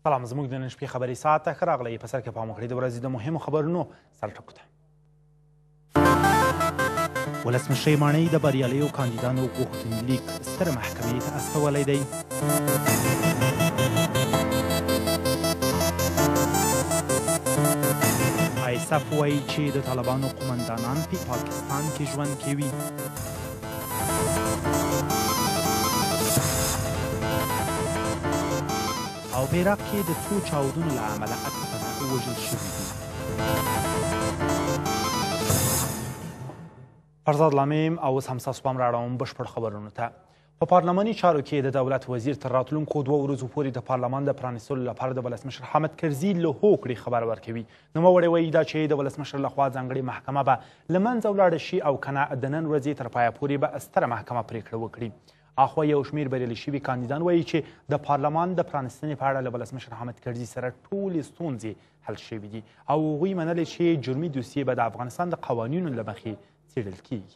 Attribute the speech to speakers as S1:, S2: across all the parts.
S1: سلام زموږ د نن شپې خبري ساعت ته ښه راغلی په سر کې پام وکړئ د ورځې د مهمو خبرونو سرټکو ته. ولسمشر ماڼۍ د بریالیو کاندیدانو غوښتنلیک ستره محکمې ته استولی دی. ISF وایي چې د طالبانو قومندانان په پاکستان کې ژوند کوي. او په عراق کې د څو چاودنو له امله 8 تنه ووژل شوي دي. فرزاد لامیم او اوس هم ستاسو پام رااړوم بشپړ خبرونو ته. په پارلماني چارو کې د دولت وزیر تر راتلونکو 2 ورځو پورې د پارلمان د پرانیستلو لپاره د ولسمشر حامد کرزي له هوکړې خبر ورکوي. نوموړی وایي دا چې د ولسمشر لخوا ځانګړې محکمه به له منځه ولاړه شي او که نه د نن ورځې تر پایه پورې به ستره محکمه پرېکړه وکړي. اخوا یو شمېر بریالي شوي کاندیدان وایي چې د پارلمان د پرانیستنې په اړه له ولسمشر حامد کرزي سره ټولې ستونزې حل شوي دي او هغوی منلې چې جرمي دوسیې به د افغانستان د قوانینو له مخې څېړل کیږي.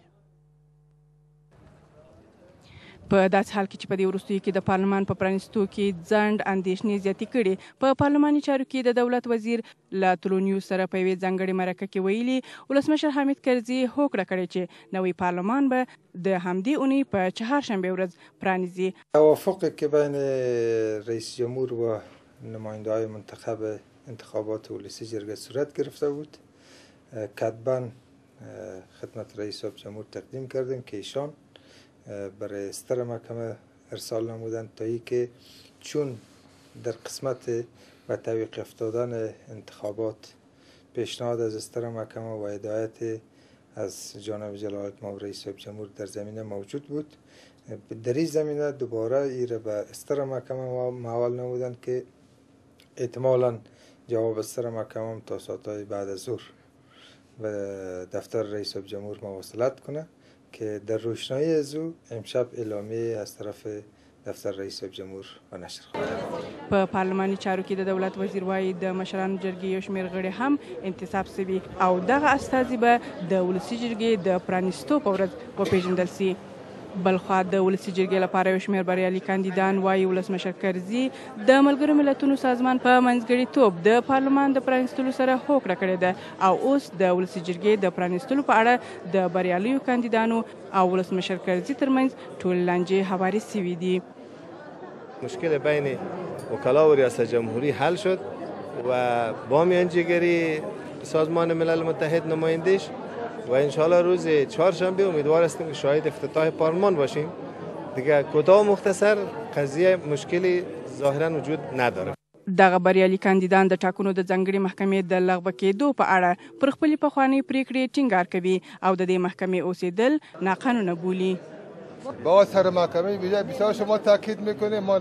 S2: په داسې حال کې چې په دې وروستیو کې د پارلمان په پرانیستو کې ځنډ اندېښنې زیاتې کړي. په پارلماني چارو کې د دولت وزیر له تلونیو سره په یوې ځانګړې مرکه کې ویلي ولسمشر حامد کرزي هوکړه کړې چې نوی پارلمان به د همدې اونۍ په چهارشنبه ورځ پرانیزي.
S3: توافقی که بین رئیس جمهور و نماینده‌های منتخب انتخابات ولسی جرگه صورت گرفته بود. کتباً خدمت رئیس جمهور تقدیم کردیم که ایشان برای ستره محکمه ارسال نمودند تا ای که چون در قسمت و توقیف افتادن انتخابات پیشنهاد از ستره محکمه و هدایت از جانب جلالت مآب رئیس جمهور در زمینه موجود بود، در این زمینه دوباره ایره به ستره محکمه محول نمودند که احتمالا جواب ستره محکمه تا ساعتهای بعد از ظهر و دفتر رئیس جمهور مواصلت کنه که در روشنایی از او امشب اعلامیه از طرف دفتر رئیس جمهور و نشر خواهد.
S2: په پارلماني چارو کې د دولت وزیر وایي د مشرانو جرګې یو شمېر غړي هم انتصاب سوي او دغه استازي به د ولسي جرګې د پرانیستو په ورځ وپېژندل سي. بلخوا د ولسي جرګې لپاره یو شمېر بریالي کاندیدان وایي ولسمشر کرزي د ملګرو ملتونو سازمان په منځګړیتوب د پارلمان د پرانیستلو سره هوکړه کړې ده او اوس د ولسي جرګې د پرانیستلو په اړه د بریالیو کاندیدانو او ولسمشر کرزي ترمنځ ټول لانجې هوارې سوي دي.
S4: مشکل بین وکلا و ریاست جمهوری حل شد و با میانجیگری سازمان ملل متحد نمایندش و انشاءالله روز چهارشنبه امیدوار هستیم که شاهد افتتاح پارلمان باشیم. دیگه کوتاه و مختصر قضیه مشکلی ظاهرا وجود نداره.
S2: دغه بریالي کاندیدان د ټاکنو د ځانګړې محکمې د لغوه کېدو په اړه پر خپلې پخوانۍ پریکړې ټینګار کوي او د دې محکمې اوسېدل ناقانونه بولي.
S5: با سر محکمه ویژه بسیار شما تاکید میکنیم ما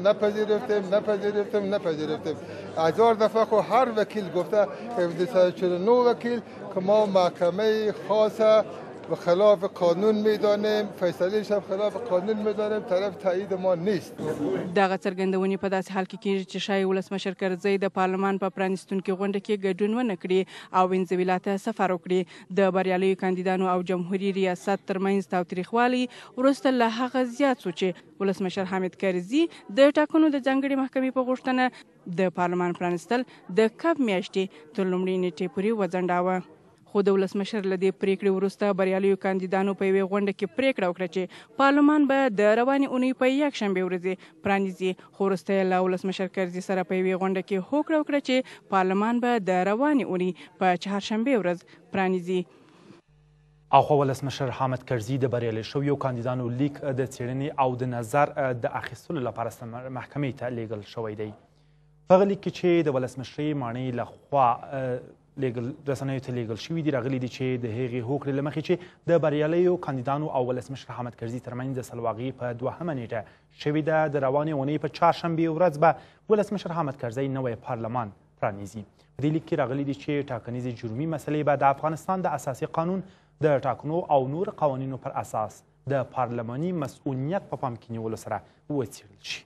S5: نپذیرفتیم. هزار دفعه خو هر وکیل گفته 249 وکیل که ما محکمه خاصه و خلاف قانون میدانیم، فیصله‌اش هم خلاف قانون میدانیم، طرف تایید ما نیست.
S2: دغه څرګندونې په داسې حال کې کېږي چې ښایي ولسمشر کرزي د پارلمان په پرانیستونکي غونډه کې ګډون ونه کړي او وینزویلا ته سفر وکړي. د بریالیو کاندیدانو او جمهوري ریاست ترمنځ تاوتریخوالی وروسته له هغه زیات شو چې ولسمشر حامد کرزي د ټاکنو د ځانګړې محکمې په غوښتنه د پارلمان پرانیستل د کب میاشتې تر لومړۍ نیټې پورې وځنډاوه. خو د ولسمشر له دې پریکړې وروسته بریالیو کاندیدانو په یوې غونډه کې پریکړه وکړه چې پارلمان به د روانې اونۍ په یکشنبې ورځې پرانیزي. خو وروسته یې له ولسمشر کرزي سره په یوې غونډه کې هوکړه وکړه چې پارلمان به د روانې اونۍ په چهارشنبې ورځ پرانیزي.
S1: اخوا ولسمشر حامد کرزي د بریالي شویو کاندیدانو لیک د څېړنې او د نظر د اخیستلو لپاره محکمې ته لیږل شوی دی. په هغه لیک کې چې د ولسمشرۍ ماڼۍ لخوا رسنیو ته لیږل شوي دي راغلي دي چې د هغې هوکړې له مخې چې د بریالیو کاندیدانو او ولسمشر حامد کرزي ترمنځ د سلواغې په 2مه نیټه شوې ده د روانې اونۍ په چهارشنبې ورځ به ولسمشر حامد کرزي نوی پارلمان پرانیزي. په دې لیک کې راغلي دي چې ټاکنیزې جرمي مسلې به د افغانستان د اساسي قانون د ټاکنو او نور قوانینو پر اساس د پارلماني مسؤلیت په پام کې نیولو سره وڅېړل شي.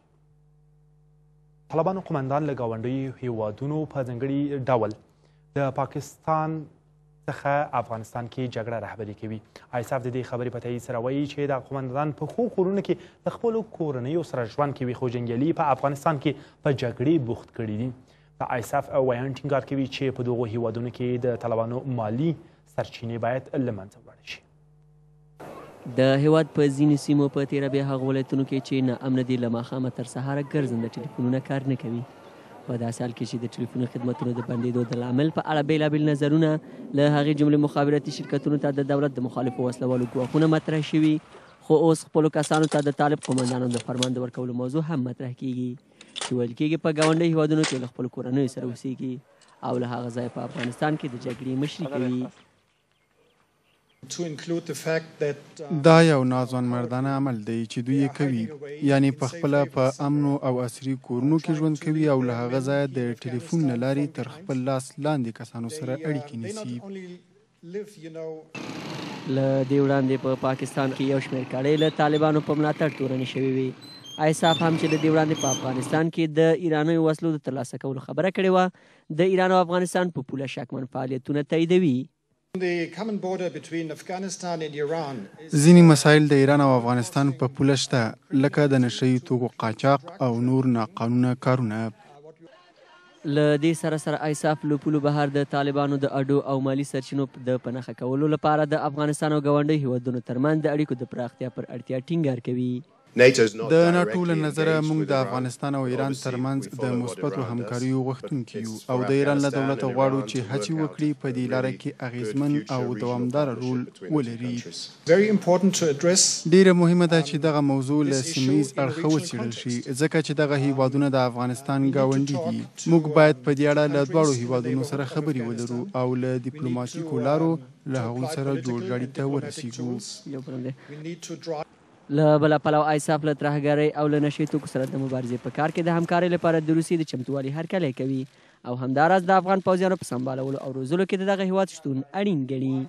S1: طالبانو قومندان له ګاونډیو هیوادونو په ځانګړي ډول د پاکستان څخه افغانستان کې جګړه رهبري کوي. آیساف د دې خبرې په تایید سره وایي چې د قومندان په ښو کورونو کې د خپلو کورنیو سره ژوند کوي، خو جنګیالي په افغانستان کې په جګړې بوخت کړي دي. د آیساف ویان ټینګار کوي چې په دغو هیوادونو کې د طالبانو مالي سرچینې باید له منځه ولاړې شي.
S6: د هیواد په ځینو سیمو په تیره بیا هغو ولایتونو کې چې ناامنه دي له ماښامه تر سهاره ګرځنده ټلیفونونه کار نه کوي. په داسې حال کې چې د ټلیفوني خدمتونو د بندېدو د لامل په اړه بېلابېل نظرونه له هغې جملې مخابراتي شرکتونو ته د دولت د مخالفو وسلوالو ګواښونه مطرح شوي، خو اوس خپلو کسانو ته د طالب قومندانانو د فرمان د ورکولو موضوع هم مطرح کیږي چې ویل کېږي په ګاونډي هیوادونو کې له خپلو کورنیو سره اوسیږي او له هغه ځایه په افغانستان کې د جګړې مشري کوي.
S7: دا یو ناځوان مردانه عمل دی چې دوی یې کوي، یعنی په خپله په امنو او عصري کورونو کې ژوند کوي او له هغه ځایه د ټلیفون له لارې تر خپل لاس لاندې کسانو سره اړیکې نیسي.
S6: له دې وړاندې په پاکستان کې یو شمېر کړۍ له طالبانو په ملاتړ تورنې شوې وې. آیساف هم چې له دې وړاندې په افغانستان کې د ایرانیو وسلو د ترلاسه کولو خبره کړې وه، د ایران او افغانستان په پوله شکمن فعالیتونه تاییدوي.
S7: ځینې مسایل د ایران او افغانستان په پوله شته، لکه د نشه یي توکو قاچاق او نور ناقانونه کارونه.
S6: له دې سره سره آیساف له پولو بهر د طالبانو د اډو او مالي سرچینو د په نښه کولو لپاره د افغانستان او ګاونډي هیوادونو ترمنځ د اړیکو د پراختیا پر اړتیا ټینګار کوي.
S7: د ناټو له نظره موږ د افغانستان او ایران ترمنځ د مثبتو همکاریو غوښتونکي یو او د ایران له دولته غواړو چې هڅې وکړي په دې لاره کې اغیزمن او دوامداره رول ولري. ډیره مهمه ده چې دغه موضوع له سیمهییز اړخه وڅېړل شي، ځکه چې دغه هیوادونه د افغانستان ګاونډي دي. موږ باید په دې اړه له دواړو هیوادونو سره خبرې ولرو او له ډیپلوماتیکو لارو له هغوی سره جوړجاړي ته ورسیږو.
S6: له بله پلوه آیساف له ترهګرۍ او له نشې توکو سره د مبارزې په کار کې د همکارۍ لپاره د روسیې د چمتووالي هرکلی کوي او همداراز د افغان پوځیانو په سمبالولو او روزلو کې د دغه هیواد شتون اړین ګڼي.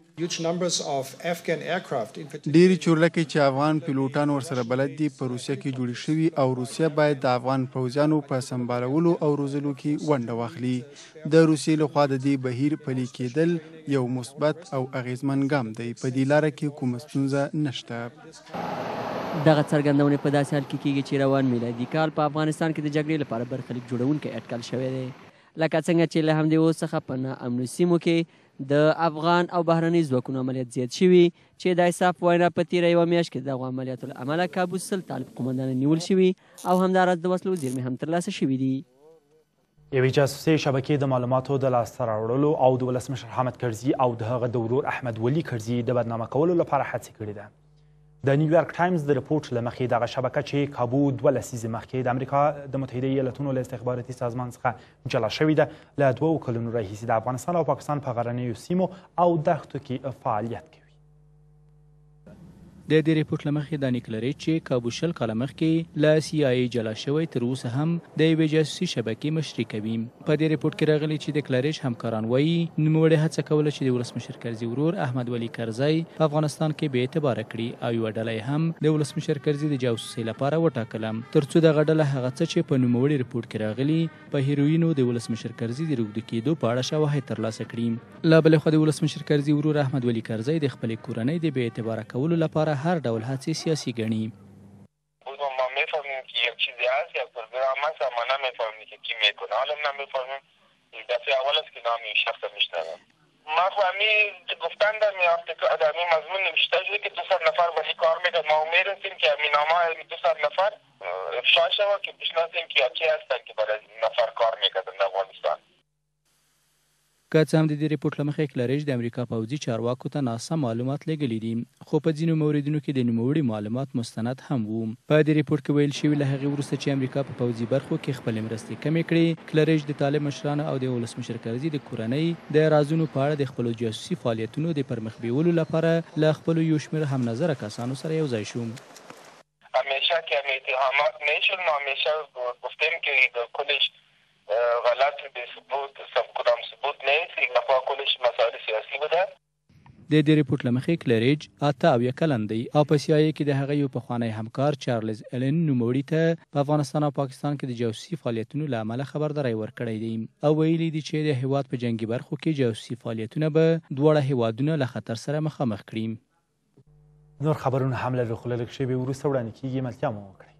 S7: ډېرې چورلکې چې افغان پیلوټان ورسره بلد دي په روسیه کې جوړې شوي او روسیه باید د افغان پوځیانو په سمبالولو او روزلو کې ونډه واخلي. د روسیې لخوا د دې بهیر پلي کېدل یو مثبت او اغیزمن ګام دی. په دې لاره کې کومه ستونزه نشته.
S6: دغه څرګندونې په داسې حال کې کېږي چې روان میلادي کال په افغانستان کې د جګړې لپاره برخلیک جوړونکی اټکل شوی دی، لکه څنګه چې له همدې اوس څخه په ناامنو سیمو کې د افغان او بهرني ځواکونو عملیات زیات شوي چې د آیساف وینا په تیره یوه میاشت کې دغو عملیاتو له امله کابو 100 طالب قومندانان نیول شوي او همداراز د وسلو زیرمې هم ترلاسه شوي دي.
S1: یوې جاسوسي شبکې د معلوماتو د لاسته راوړلو او د ولسمشر حامد کرزي او د هغه د ورور احمد ولي کرزي د بدنامه کولو لپاره هڅې کړې ده. د نیویارک ټایمز د رپورټ له مخې دغه شبکه چې کابو 2 لسیزې مخکې د امریکا د متحده ایالتونو له استخباراتي سازمان څخه جلا شوې ده، له 2 کلونو راهیسې د افغانستان او پاکستان په غرنیو سیمو او دښتو کې فعالیت کوي.
S8: د دې ریپورټ له مخې دا نیکلري چې کابو 100 کاله مخکې له سی آی ای جلا شوی تر اوسه هم د یوې جاسوسي شبکې مشري کوي. په دې ریپورټ کې راغلي چې د کلریج همکاران وایي نوموړي هڅه کوله چې د ولسمشر کرزي ورور احمد ولي کرزی په افغانستان کې بې اعتباره کړي او یوه ډله یې هم د ولسمشر کرزي د جاسوسۍ لپاره وټاکله، تر څو دغه ډله هغه څه چې په نوموړي ریپورټ کې راغلي په هیروینو د ولسمشر کرزي د روږدي کېدو په اړه شواهد ترلاسه کړي. له بلې خوا د ولسمشر کرزي ورور احمد ولي کرزی د خپلې کورنۍ د بې اعتباره کولو لپاره هر ډول هڅې سیاسی گنی.
S9: ما میفهمیم که یک چیزی هست یک پروگرام هست اما نمیفهمیم که کی میکنه. حالا نمیفهمیم، دفعه اول است که نام این شخص میشنوم. ما فهمی گفتن در این مضمون نوشته شده که 200 نفر با این کار میکنن. ما امید هستیم که این نامه 200 نفر افشا شود که بشناسیم که کی هستن که برای این نفر کار میکنن در افغانستان.
S8: که څه هم د دې ریپورټ له مخې کلریج د امریکا پوځي چارواکو ته ناسم معلومات لیږلي دي، خو په ځینو موردونو کې د نوموړي معلومات مستند هم وو. په دې ریپورټ کې ویل شوي له هغې وروسته چې امریکا په پوځي برخو کې خپلې مرستې کمې کړې، کلریج د طالب مشرانو او د ولسمشر کرزي د کورنۍ د رازونو په اړه د خپلو جاسوسي فعالیتونو د پرمخ بیولو لپاره له خپلو یو شمېر هم نظره کسانو سره یو ځای شو.
S9: همیشه که اتهامات میشد ما همیشه گفتیم که کلش غلط به ثبوت کدام ثبوت نیست، یک دفعه کلش مسائل سیاسی بوده.
S8: د دې ریپورت له مخې کلریج 78 کلن دی او په CIA کې د هغه یو پخوانی همکار چارلز الن نوموړي ته په افغانستان او پاکستان کې د جاسوسي فعالیتونو له امله خبرداری ورکړی دی او ویلي دي چې د هیواد په جنگي برخو کې جاسوسي فعالیتونه به دواړه هیوادونه له خطر سره مخامخ کړي.
S1: نور خبرونه هم لري خو لږ شیبې وروسته وړاندې کیږي. ملتیا مو وکړئ.